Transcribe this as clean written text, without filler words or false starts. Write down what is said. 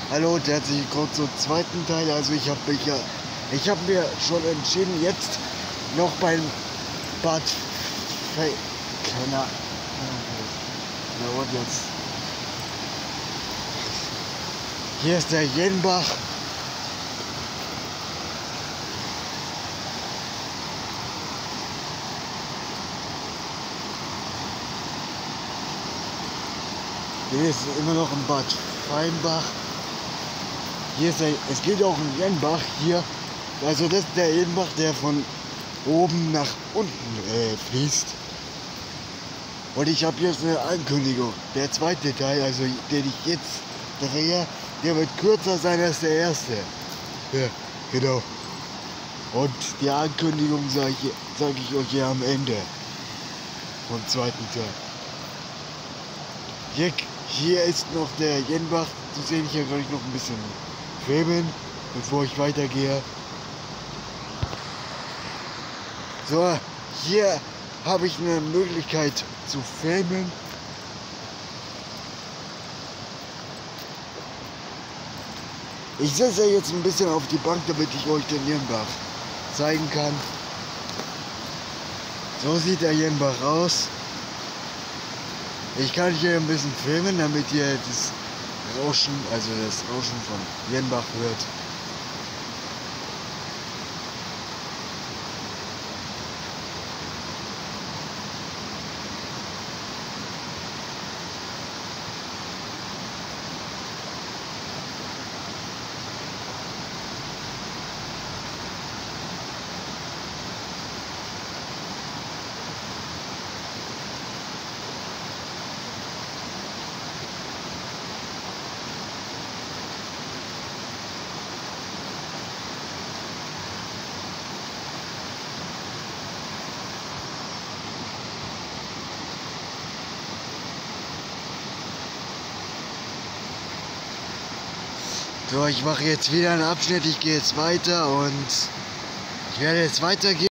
Hallo und herzlich willkommen zum zweiten Teil. Also ich habe mir schon entschieden, jetzt noch beim Bad Keller. Na und jetzt. Hier ist der Jenbach. Hier ist immer noch ein Bad Feinbach. Hier ist es geht auch ein Jenbach hier. Also das ist der Jenbach, der von oben nach unten fließt. Und ich habe jetzt eine Ankündigung. Der zweite Teil, also den ich jetzt drehe, der wird kürzer sein als der erste. Ja, genau. Und die Ankündigung sage ich euch ja am Ende vom zweiten Teil. Hier ist noch der Jenbach zu sehen. Hier kann ich noch ein bisschen filmen, bevor ich weitergehe. So, hier habe ich eine Möglichkeit zu filmen. Ich setze jetzt ein bisschen auf die Bank, damit ich euch den Jenbach zeigen kann. So sieht der Jenbach aus. Ich kann hier ein bisschen filmen, damit ihr das Rauschen von Jenbach hört. So, ich mache jetzt wieder einen Abschnitt, ich gehe jetzt weiter und ich werde jetzt weitergehen.